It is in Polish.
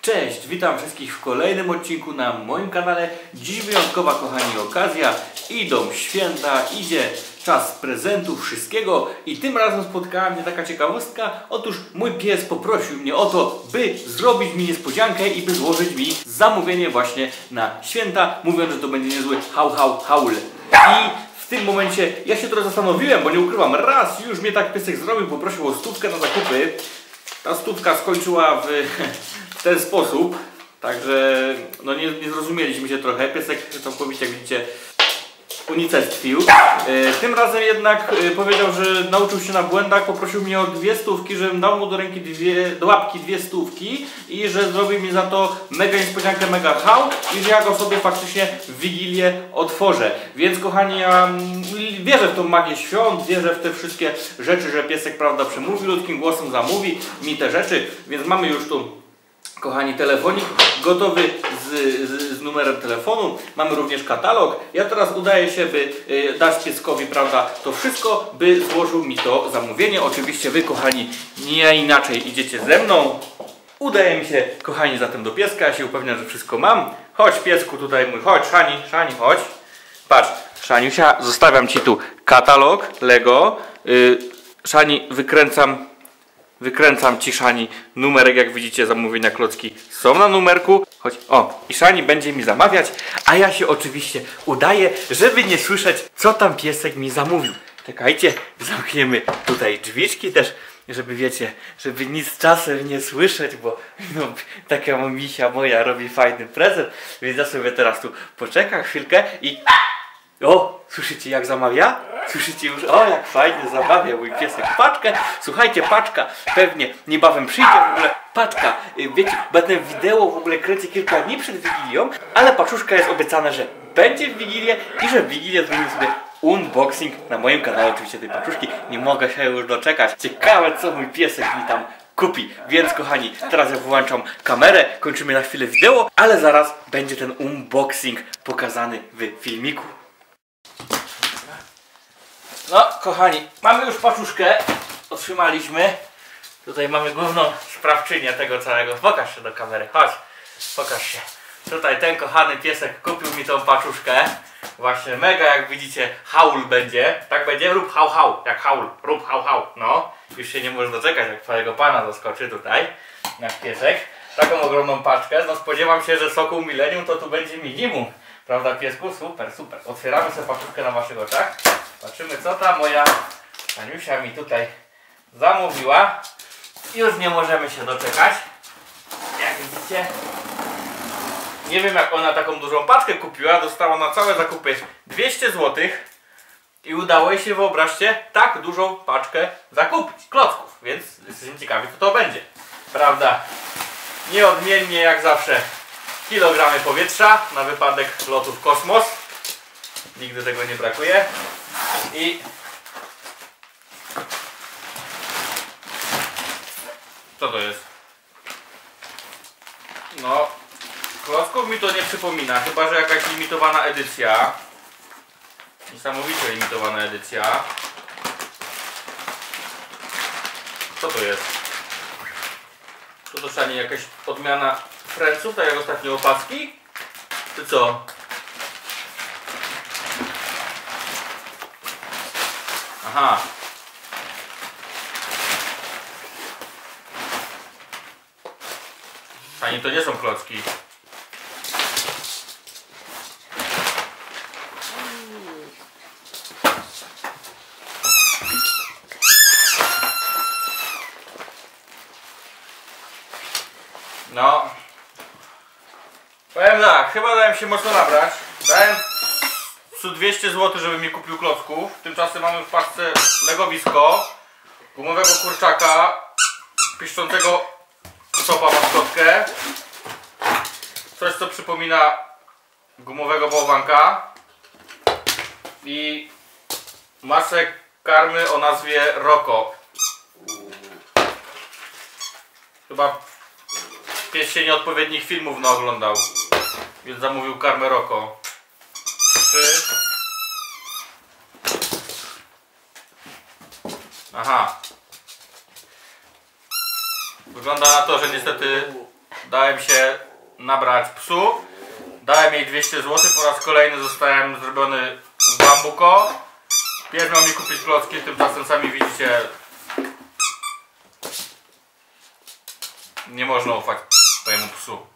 Cześć, witam wszystkich w kolejnym odcinku na moim kanale. Dziś wyjątkowa, kochani, okazja. Idą święta, idzie czas prezentów, wszystkiego i tym razem spotkała mnie taka ciekawostka. Otóż mój pies poprosił mnie o to, by zrobić mi niespodziankę i by złożyć mi zamówienie właśnie na święta, mówiąc, że to będzie niezły haul. I w tym momencie ja się trochę zastanowiłem, bo nie ukrywam, raz już mnie tak piesek zrobił, poprosił o 100 na zakupy. Ta 100 skończyła w ten sposób, także no nie zrozumieliśmy się trochę. Piesek całkowicie, jak widzicie, unicestwił. Tym razem jednak powiedział, że nauczył się na błędach, poprosił mnie o 2 stówki, żebym dał mu do łapki 2 stówki i że zrobił mi za to mega niespodziankę, mega hał i że ja go sobie faktycznie w Wigilię otworzę. Więc kochani, ja wierzę w tą magię świąt, wierzę w te wszystkie rzeczy, że piesek, prawda, przemówi ludzkim głosem, zamówi mi te rzeczy, więc mamy już tu, kochani, telefonik gotowy z numerem telefonu. Mamy również katalog. Ja teraz udaję się, by dać pieskowi, prawda, to wszystko, by złożył mi to zamówienie. Oczywiście wy, kochani, nie inaczej idziecie ze mną. Udaje mi się, kochani, zatem do pieska. Ja się upewniam, że wszystko mam. Chodź, piesku, tutaj mój. Chodź, Szani, chodź. Patrz, Szaniusia, zostawiam ci tu katalog Lego. Szani, wykręcam ci, Szani, numerek. Jak widzicie, zamówienia klocki są na numerku. Chodź, o, i Szani będzie mi zamawiać, a ja się oczywiście udaję, żeby nie słyszeć, co tam piesek mi zamówił. Czekajcie, zamkniemy tutaj drzwiczki też, żeby, wiecie, żeby nic czasem nie słyszeć, bo no, taka misia moja robi fajny prezent, więc ja sobie teraz tu poczekam chwilkę i... O, słyszycie, jak zamawia? Słyszycie już? O, jak fajnie zamawia mój piesek paczkę. Słuchajcie, paczka pewnie niebawem przyjdzie. W ogóle paczka, wiecie, bo ten wideo w ogóle kręcę kilka dni przed Wigilią, ale paczuszka jest obiecane, że będzie w Wigilię i że w Wigilię zrobimy sobie unboxing na moim kanale, oczywiście tej paczuszki. Nie mogę się już doczekać. Ciekawe, co mój piesek mi tam kupi. Więc, kochani, teraz ja wyłączam kamerę, kończymy na chwilę wideo, ale zaraz będzie ten unboxing pokazany w filmiku. No, kochani, mamy już paczuszkę, otrzymaliśmy. Tutaj mamy główną sprawczynię tego całego. Pokaż się do kamery, chodź, pokaż się. Tutaj ten kochany piesek kupił mi tą paczuszkę. Właśnie mega, jak widzicie, haul będzie. Tak będzie? Rób hał, jak haul, rób hał. No, już się nie możesz doczekać, jak twojego pana zaskoczy tutaj, jak piesek. Taką ogromną paczkę. No, spodziewam się, że Sokół Millennium to tu będzie minimum. Prawda, piesku? Super. Otwieramy sobie paczuszkę na waszych oczach. Patrzymy, co ta moja Aniusia mi tutaj zamówiła. Już nie możemy się doczekać. Jak widzicie, nie wiem, jak ona taką dużą paczkę kupiła. Dostała na całe zakupy 200 zł. I udało jej się, wyobraźcie, tak dużą paczkę zakupić klocków. Więc jesteśmy ciekawi, co to będzie. Prawda? Nieodmiennie, jak zawsze, kilogramy powietrza na wypadek lotu w kosmos. Nigdy tego nie brakuje. I co to jest? No, klocków mi to nie przypomina, chyba że jakaś limitowana edycja. Niesamowicie limitowana edycja. Co to jest? To dostanie jakaś odmiana Friendsów, tak jak ostatnio opaski? Czy co? Aha. Ani to nie są klocki. No. Powiem tak, chyba dałem się mocno nabrać. Dałem 200 zł, żeby mi kupił klocków. Tymczasem mamy w paczce legowisko, gumowego kurczaka, piszczącego sopa maskotkę, coś, co przypomina gumowego bałwanka i masę karmy o nazwie Roko. Chyba pies się nieodpowiednich filmów naoglądał, więc zamówił karmę Roko. 3. Aha. Wygląda na to, że niestety dałem się nabrać psu. Dałem jej 200 zł, po raz kolejny zostałem zrobiony w bambuko. Pies miał mi kupić klocki, tymczasem sami widzicie, nie można ufać twojemu psu.